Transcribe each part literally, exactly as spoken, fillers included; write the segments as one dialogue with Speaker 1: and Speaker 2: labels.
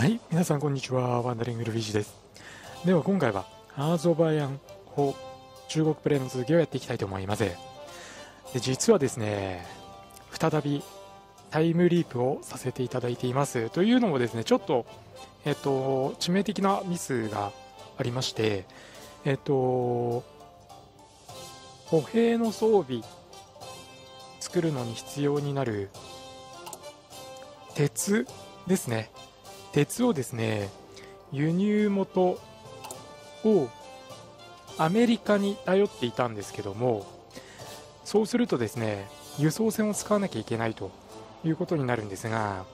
Speaker 1: はい、皆さんこんにちは。ワンダリングルフィッシュです。では今回はアーゾバヤン法中国プレイの続きをやっていきたいと思います。で実はですね、再びタイムリープをさせていただいています。というのもですね、ちょっと、えっと、致命的なミスがありまして、えっと、歩兵の装備作るのに必要になる鉄ですね。鉄をですね、輸入元をアメリカに頼っていたんですけども、そうするとですね、輸送船を使わなきゃいけないということになるんですが、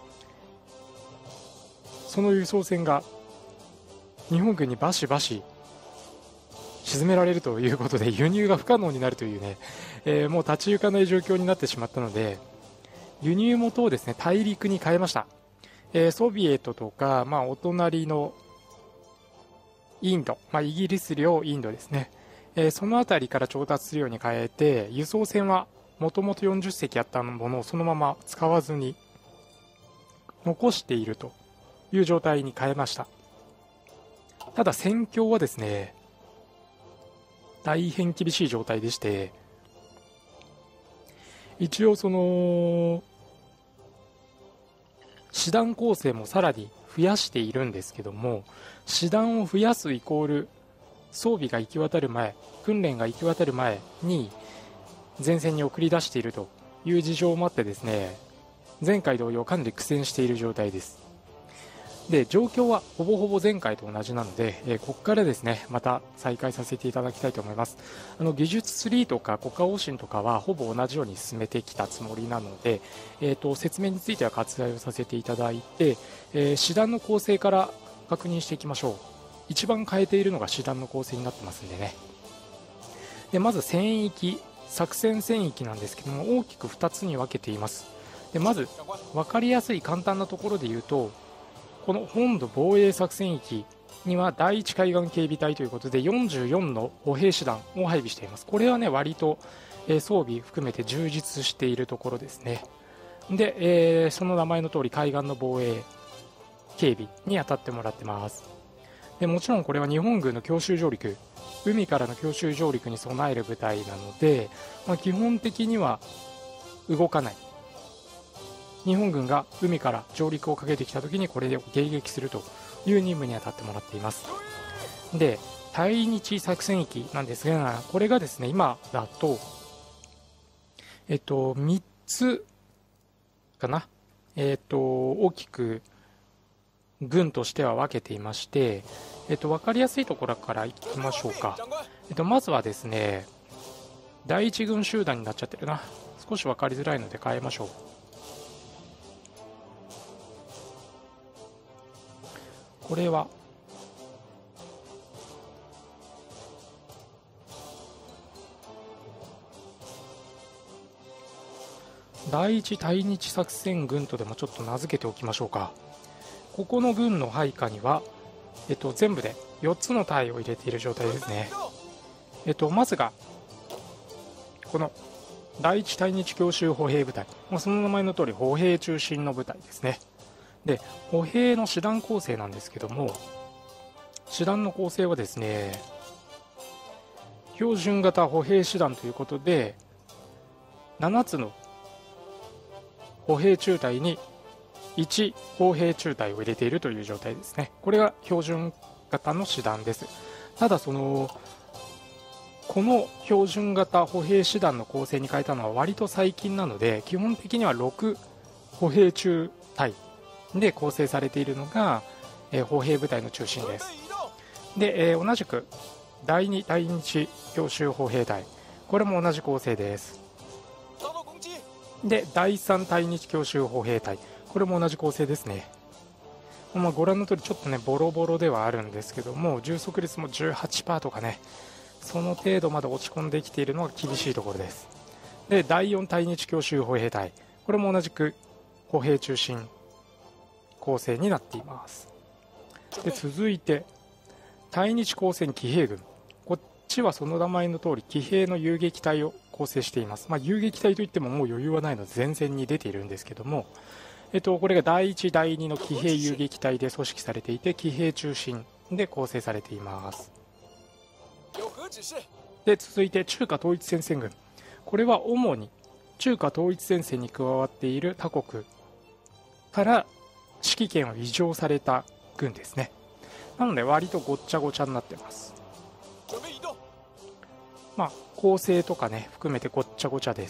Speaker 1: その輸送船が日本軍にバシバシ沈められるということで、輸入が不可能になるというね、えーもう立ち行かない状況になってしまったので、輸入元をですね、大陸に変えました。えーソビエトとか、まあ、お隣のインド、まあ、イギリス領インドですね、えーその辺りから調達するように変えて、輸送船はもともとよんじゅっせきあったものをそのまま使わずに残しているという状態に変えました。ただ戦況はですね、大変厳しい状態でして、一応その師団構成もさらに増やしているんですけども、師団を増やすイコール装備が行き渡る前、訓練が行き渡る前に前線に送り出しているという事情もあってですね、前回同様かなり苦戦している状態です。で状況はほぼほぼ前回と同じなので、えーここからですねまた再開させていただきたいと思います。あの技術ツリーとか国家方針とかはほぼ同じように進めてきたつもりなので、えー、と説明については割愛をさせていただいて、えー師団の構成から確認していきましょう。一番変えているのが師団の構成になってますんでね。でまず戦域、作戦戦域なんですけども、大きくふたつに分けています。でまず分かりやすい簡単なところで言うと、この本土防衛作戦域には第一海岸警備隊ということでよんじゅうよんの歩兵師団を配備しています。これはね割と、えー装備含めて充実しているところですね。で、えーその名前の通り海岸の防衛警備に当たってもらってます。でもちろんこれは日本軍の強襲上陸、海からの強襲上陸に備える部隊なので、まあ、基本的には動かない。日本軍が海から上陸をかけてきた時にこれで迎撃するという任務に当たってもらっています。で対日作戦域なんですが、これがですね今だとえっとみっつかな、えっと大きく軍としては分けていまして、えっと分かりやすいところからいきましょうか。えっとまずはですね、第一軍集団になっちゃってるな。少し分かりづらいので変えましょう。これは第一対日作戦軍とでもちょっと名付けておきましょうか。ここの軍の配下には、えっと、全部でよっつの隊を入れている状態ですね。えっと、まずがこの第一対日強襲歩兵部隊、まあその名前の通り歩兵中心の部隊ですね。で歩兵の師団構成なんですけども、師団の構成はですね、標準型歩兵師団ということでななつの歩兵中隊にいち歩兵中隊を入れているという状態ですね。これが標準型の師団です。ただそのこの標準型歩兵師団の構成に変えたのは割と最近なので、基本的にはろく歩兵中隊で構成されているのが、えー歩兵部隊の中心です。で、えー同じく第二対日強襲歩兵隊、これも同じ構成です。で第三対日強襲歩兵隊、これも同じ構成ですね。まあ、ご覧の通りちょっとねボロボロではあるんですけども、充足率も じゅうはちパーセント とかね、その程度まで落ち込んできているのが厳しいところです。で第よん対日強襲歩兵隊、これも同じく歩兵中心構成になっています。で続いて対日交戦騎兵軍、こっちはその名前の通り騎兵の遊撃隊を構成しています。まあ、遊撃隊といってももう余裕はないので前線に出ているんですけども、 えっと、これがだいいち、だいにの騎兵遊撃隊で組織されていて、騎兵中心で構成されています。で、続いて中華統一戦線軍。これは主に中華統一戦線に加わっている他国から指揮権を委譲された軍ですね。なので割とごっちゃごちゃになってます。まあ構成とかね含めてごっちゃごちゃです。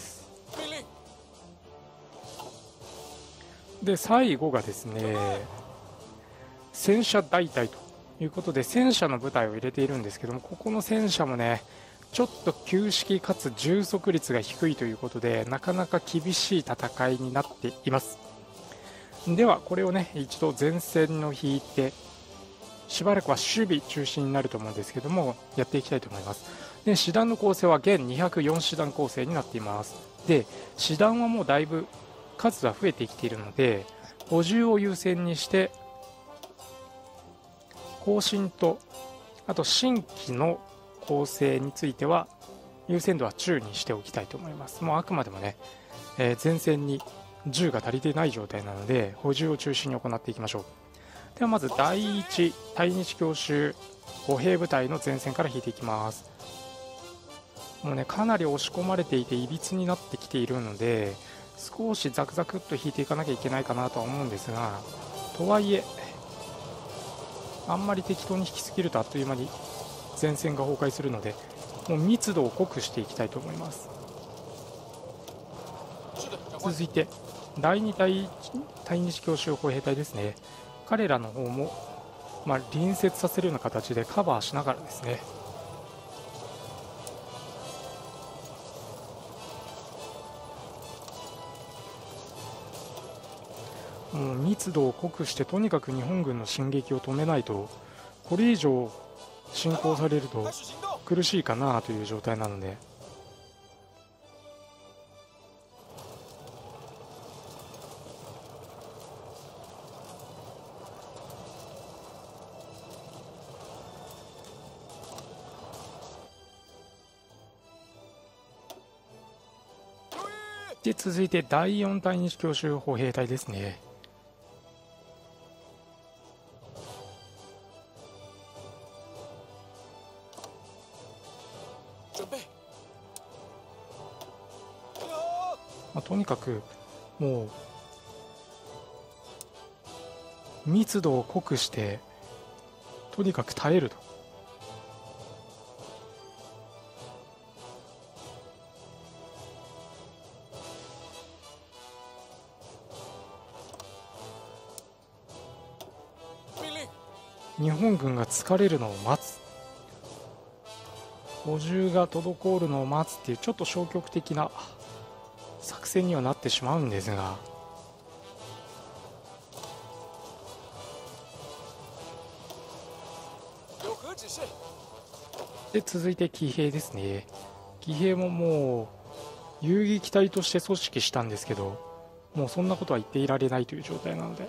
Speaker 1: で最後がですね、戦車大隊ということで戦車の部隊を入れているんですけども、ここの戦車もねちょっと旧式かつ充足率が低いということでなかなか厳しい戦いになっています。ではこれをね一度前線を引いてしばらくは守備中心になると思うんですけどもやっていきたいと思います。で師団の構成は現にひゃくよん師団構成になっています。で師団はもうだいぶ数は増えてきているので補充を優先にして更新とあと新規の構成については優先度は中にしておきたいと思います。もうあくまでもね、えー、前線に銃が足りてない状態なので補充を中心に行っていきましょう。ではまずだいいち対日強襲歩兵部隊の前線から引いていきます。もうねかなり押し込まれていていびつになってきているので少しザクザクっと引いていかなきゃいけないかなとは思うんですが、とはいえあんまり適当に引きすぎるとあっという間に前線が崩壊するのでもう密度を濃くしていきたいと思います。続いてだいに対日強襲歩兵隊ですね。彼らの方も、まあ、隣接させるような形でカバーしながらですねもう密度を濃くしてとにかく日本軍の進撃を止めないとこれ以上侵攻されると苦しいかなという状態なのでで続いてだいよん対日強襲歩兵隊ですね。まあ、とにかくもう密度を濃くしてとにかく耐えると。日本軍が疲れるのを待つ、補充が滞るのを待つっていうちょっと消極的な作戦にはなってしまうんですが、で続いて騎兵ですね。騎兵ももう遊撃隊として組織したんですけどもうそんなことは言っていられないという状態なので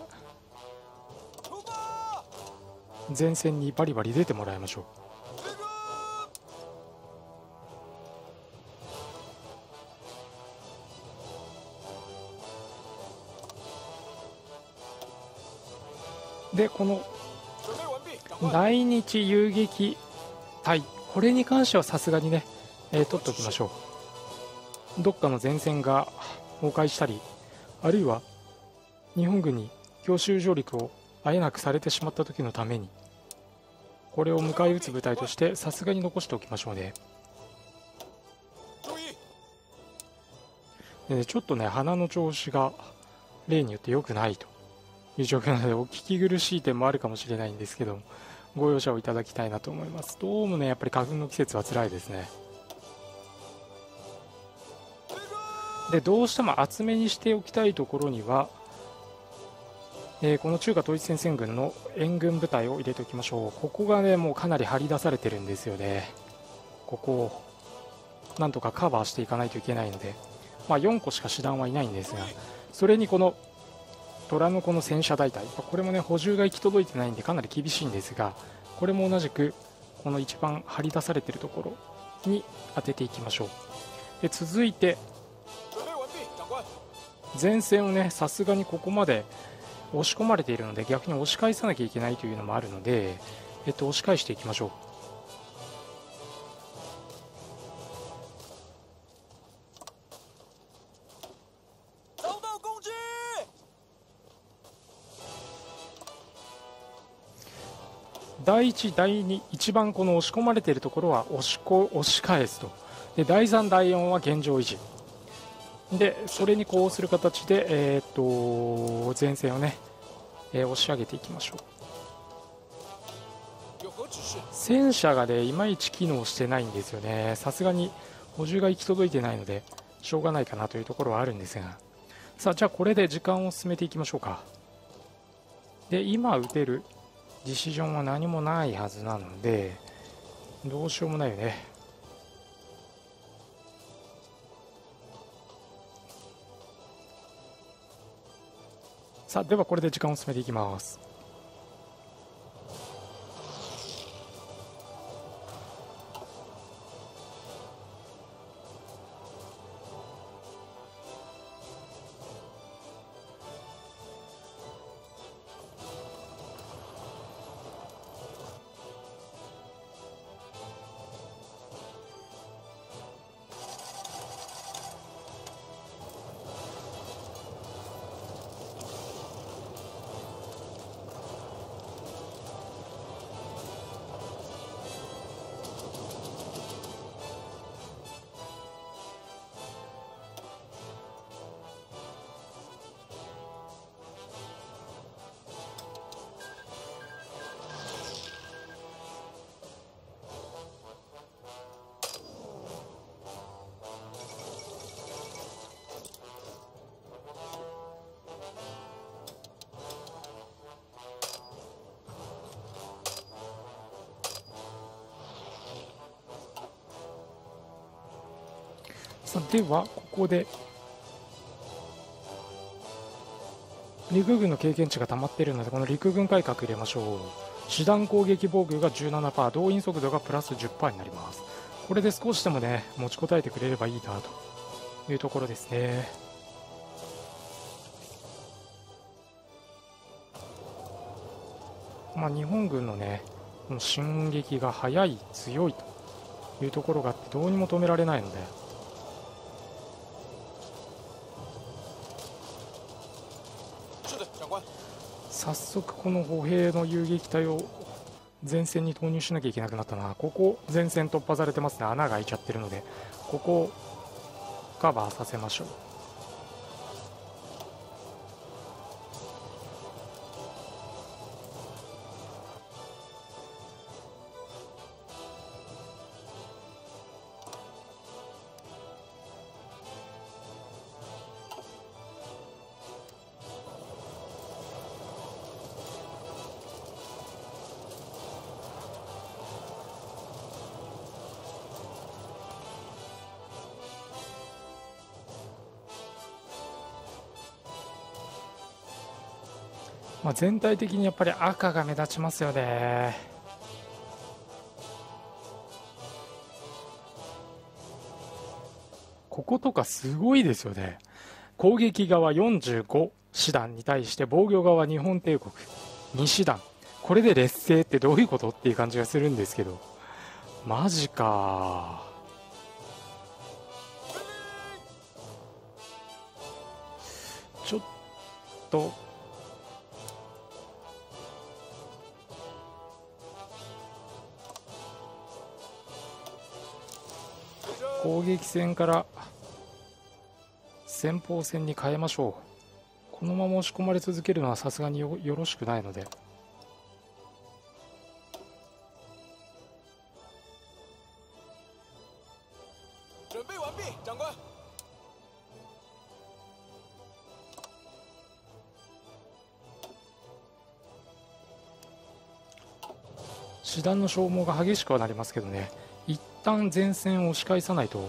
Speaker 1: 前線にバリバリ出てもらいましょう。でこの来日遊撃隊これに関してはさすがにね、えー、取っておきましょう。どっかの前線が崩壊したりあるいは日本軍に強襲上陸をあえなくされてしまった時のためにこれを迎え撃つ部隊としてさすがに残しておきましょうね。でちょっとね鼻の調子が例によって良くないという状況なのでお聞き苦しい点もあるかもしれないんですけどご容赦をいただきたいなと思います。どうもねやっぱり花粉の季節は辛いですね。でどうしても厚めにしておきたいところにはえー、この中華統一戦線軍の援軍部隊を入れておきましょう。ここがねもうかなり張り出されてるんですよね。ここをなんとかカバーしていかないといけないので、まあ、よんこしか師団はいないんですがそれにこの虎の子の戦車大隊これもね補充が行き届いてないんでかなり厳しいんですがこれも同じくこの一番張り出されているところに当てていきましょう。で続いて前線をねさすがにここまで押し込まれているので逆に押し返さなきゃいけないというのもあるので、えっと、押し返していきましょう。だいいち、だいに、一番この押し込まれているところは押しこ押し返すと。でだいさん、だいよんは現状維持で、それにこうする形で、えー、っと前線をね、えー、押し上げていきましょう。戦車がねいまいち機能してないんですよね。さすがに補充が行き届いてないのでしょうがないかなというところはあるんですが、さあじゃあこれで時間を進めていきましょうか。で今打てるディシジョンは何もないはずなのでどうしようもないよね。さあではこれで時間を進めていきます。さあではここで陸軍の経験値が溜まっているのでこの陸軍改革入れましょう。師団攻撃防御が じゅうななパーセント、 動員速度がプラス じゅっパーセント になります。これで少しでもね持ちこたえてくれればいいなというところですね。まあ日本軍のねこの進撃が速い強いというところがあってどうにも止められないので、早速この歩兵の遊撃隊を前線に投入しなきゃいけなくなったな。ここ前線突破されてますね。穴が開いちゃってるのでここをカバーさせましょう。まあ、全体的にやっぱり赤が目立ちますよね。こことかすごいですよね。攻撃側よんじゅうご師団に対して防御側日本帝国に師団、これで劣勢ってどういうことっていう感じがするんですけど、マジか。ちょっと攻撃線から先鋒線に変えましょう。このまま押し込まれ続けるのはさすがに よ, よろしくないので、師団の消耗が激しくはなりますけどね、一旦前線を押し返さないと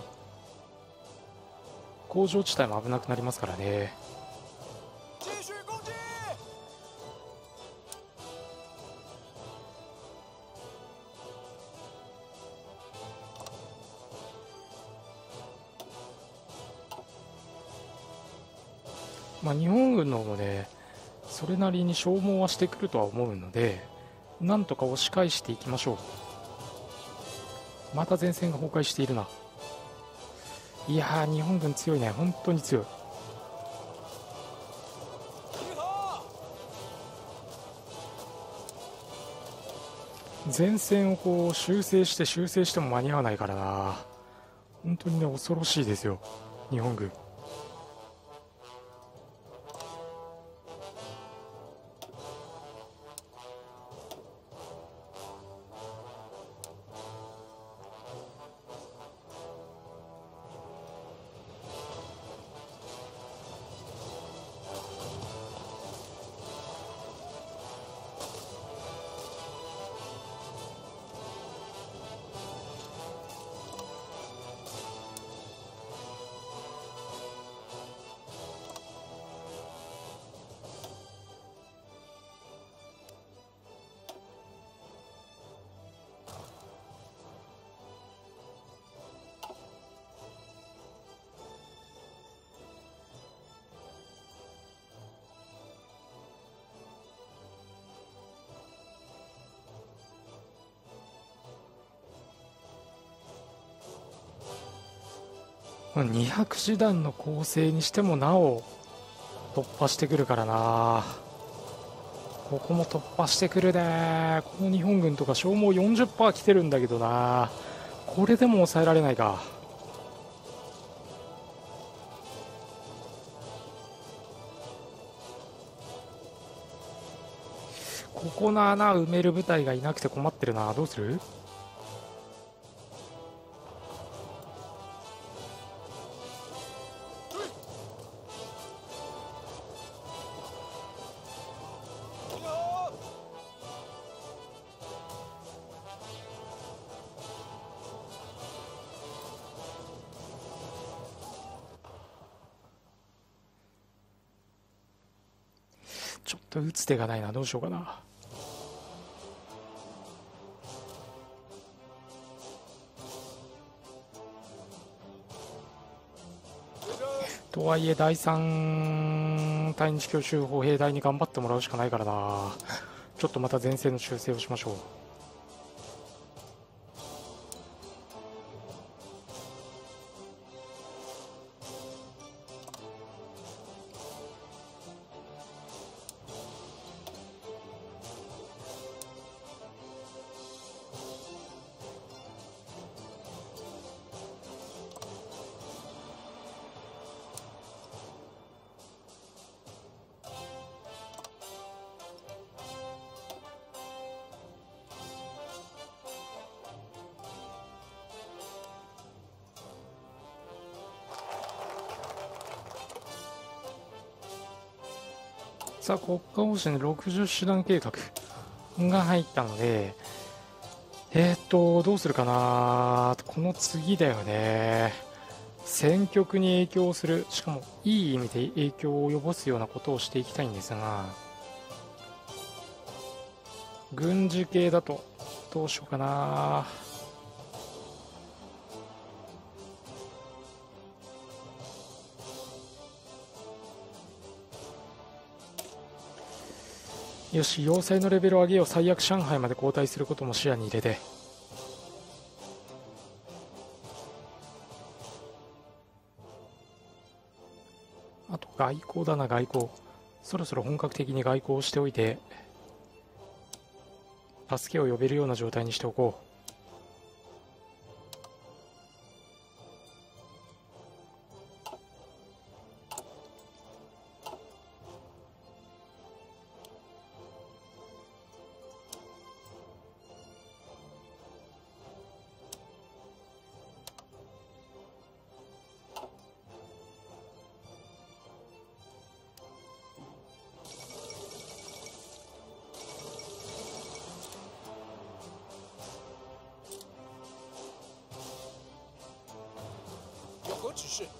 Speaker 1: 工場地帯も危なくなりますからね。 まあ、日本軍の方もねそれなりに消耗はしてくるとは思うので、なんとか押し返していきましょう。また前線が崩壊しているな。いやー、日本軍強いね、本当に強い。前線をこう修正して修正しても間に合わないからな。本当にね、恐ろしいですよ日本軍。にひゃく師団の構成にしてもなお突破してくるからな。ここも突破してくるね。この日本軍とか消耗 よんじゅっパーセント 来てるんだけどな。これでも抑えられないか。ここの穴埋める部隊がいなくて困ってるな。どうする？ちょっと打つ手がないな。どうしようかな。とはいえだいさん対日強襲歩兵隊に頑張ってもらうしかないからな。ちょっとまた前線の修正をしましょう。さあ、国家方針でろくじゅう師団計画が入ったので、えー、っと、どうするかな。この次だよね。戦局に影響する、しかもいい意味で影響を及ぼすようなことをしていきたいんですが、軍事系だとどうしようかな。よし、要塞のレベルを上げよう。最悪上海まで後退することも視野に入れて。あと外交だな。外交そろそろ本格的に外交をしておいて助けを呼べるような状態にしておこう。
Speaker 2: 何指示？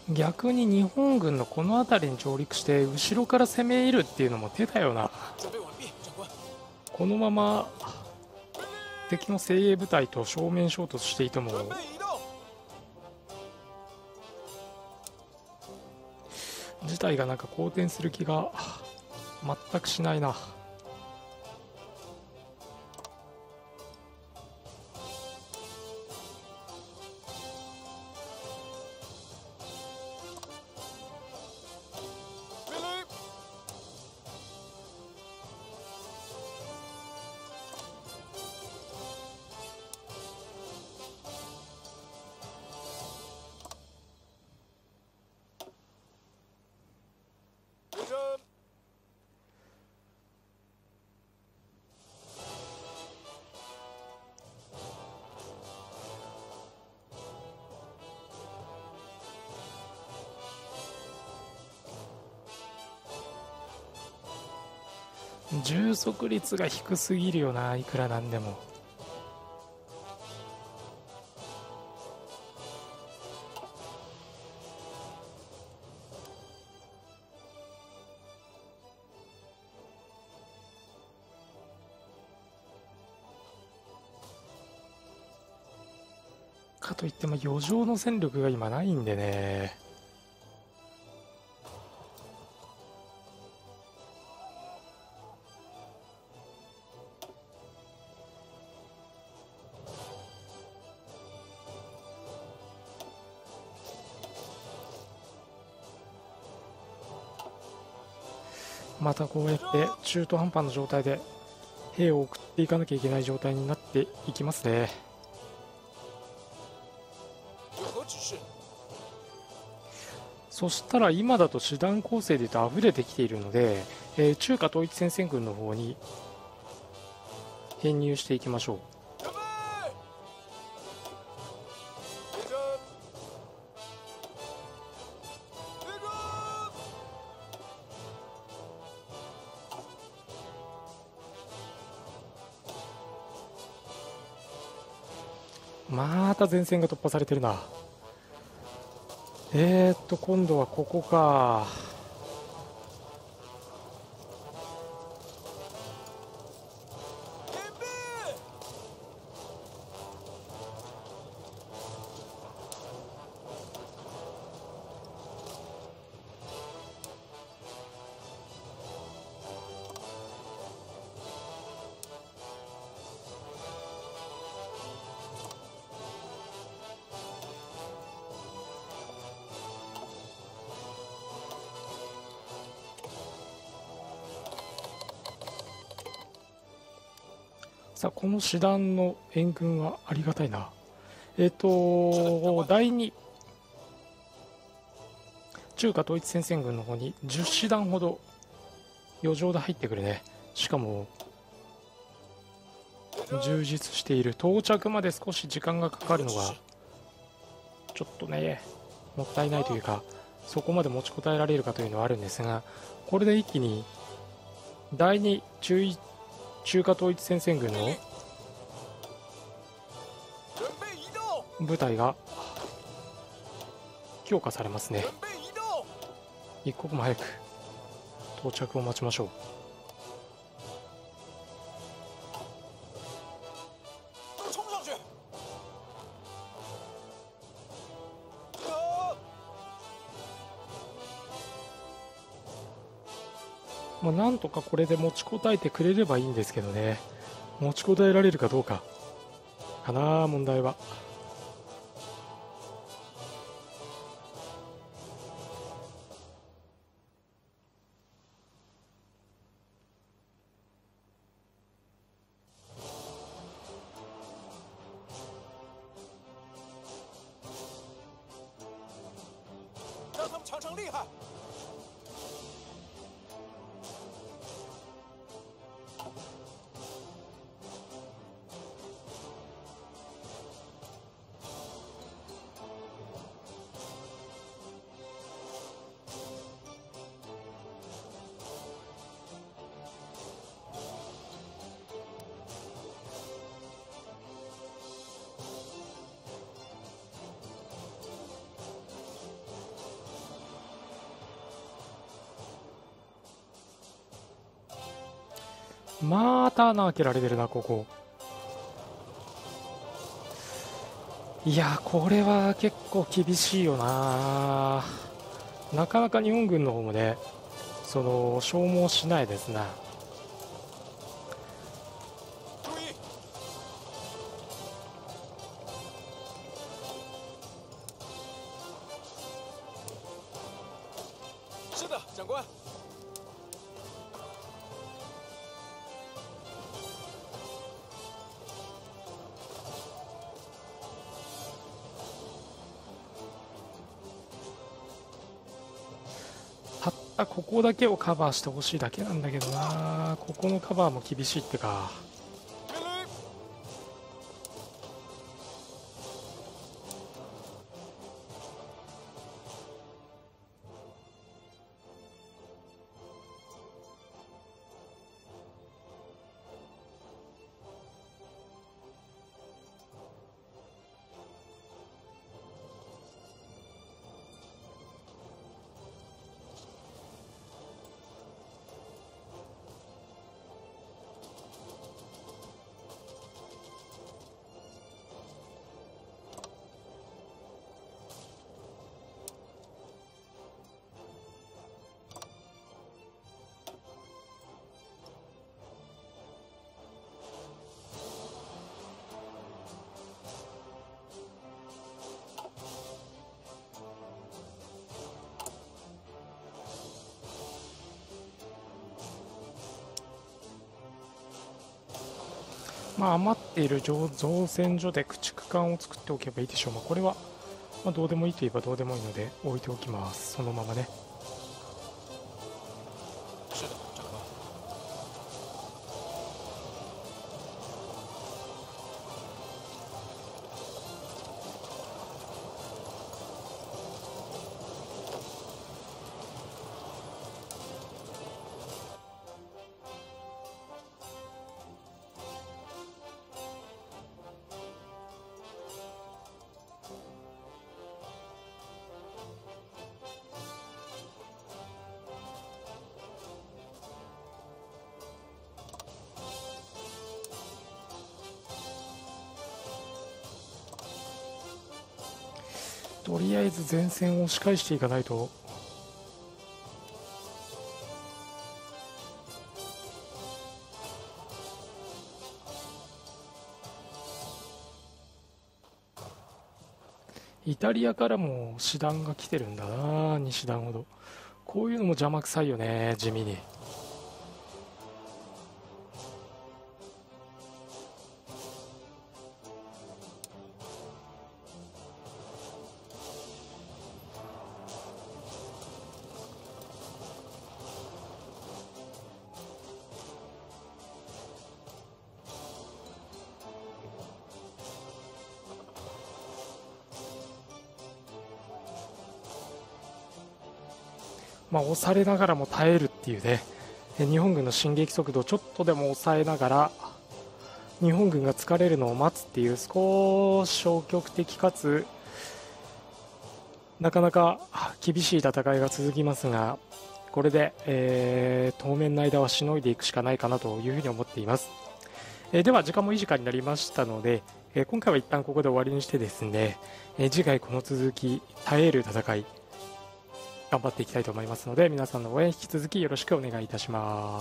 Speaker 1: 逆に日本軍のこの辺りに上陸して後ろから攻め入るっていうのも手だよな。このまま敵の精鋭部隊と正面衝突していても事態がなんか好転する気が全くしないな。充足率が低すぎるよな、いくらなんでも。かといっても余剰の戦力が今ないんでね。またこうやって中途半端な状態で兵を送っていかなきゃいけない状態になっていきますね。そしたら今だと師団構成でいうと溢れてきているので、えー、中華統一戦線軍の方に編入していきましょう。また前線が突破されてるな。えーっと今度はここか。さあこの師団の援軍はありがたいな。えっ、とだいに中華統一戦線軍の方にじゅう師団ほど余剰で入ってくるね。しかも充実している。到着まで少し時間がかかるのがちょっとねもったいないというか、そこまで持ちこたえられるかというのはあるんですが、これで一気にだいに中一中華統一戦線軍の部隊が強化されますね。一刻も早く到着を待ちましょう。まあ、なんとかこれで持ちこたえてくれればいいんですけどね。持ちこたえられるかどうかかな、問題は。
Speaker 2: 让他们抢成厉害。
Speaker 1: また穴開けられてるなここ。いやこれは結構厳しいよな。なかなか日本軍の方もねその消耗しないですな。
Speaker 2: 注意！是的，长官。
Speaker 1: たったここだけをカバーしてほしいだけなんだけどな。ここのカバーも厳しいってか。
Speaker 2: 命令！
Speaker 1: まあ余っている造造船所で駆逐艦を作っておけばいいでしょう。まあ、これは、まあ、どうでもいいといえばどうでもいいので置いておきます。そのままね。
Speaker 2: 是的，长官。
Speaker 1: とりあえず前線を押し返していかないと。イタリアからも師団が来てるんだな。に師団ほど。こういうのも邪魔くさいよね、地味に。まあ、押されながらも耐えるっていうね、日本軍の進撃速度をちょっとでも抑えながら日本軍が疲れるのを待つっていう、少し消極的かつなかなか厳しい戦いが続きますが、これで、えー、当面の間はしのいでいくしかないかなというふうに思っています。えー、では時間もいい時間になりましたので、えー、今回は一旦ここで終わりにしてですね、えー、次回この続き耐える戦い頑張っていきたいと思いますので、皆さんの応援引き続きよろしくお願いいたします。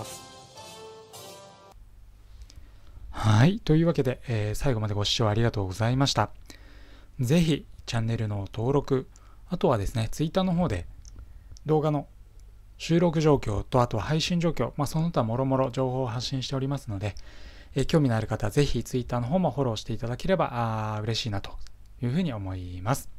Speaker 1: はい、というわけで、えー、最後までご視聴ありがとうございました。ぜひチャンネルの登録、あとはですね、ツイッターの方で動画の収録状況と、あとは配信状況、まあ、その他もろもろ情報を発信しておりますので、えー、興味のある方はぜひツイッターの方もフォローしていただければあ嬉しいなというふうに思います。